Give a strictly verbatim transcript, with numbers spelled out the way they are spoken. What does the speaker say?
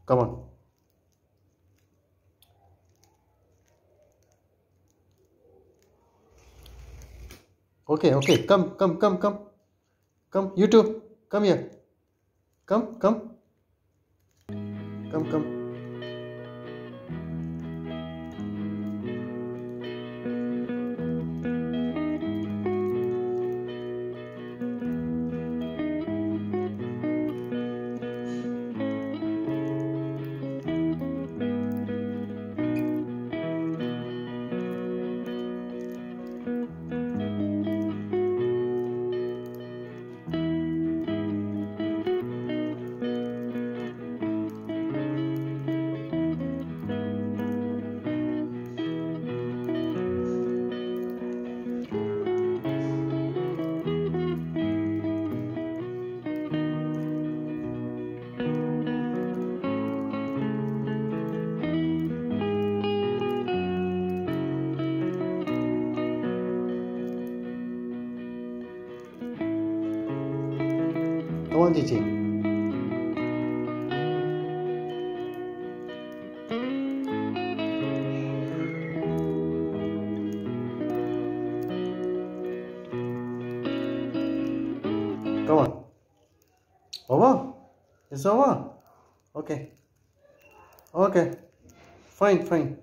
Come on. Okay, okay. Come, come, come, come. Come. You too. Come here. Come, come. Come, come. Come on, Gigi. Come on. Over? It's over? Okay. Okay. Fine, fine.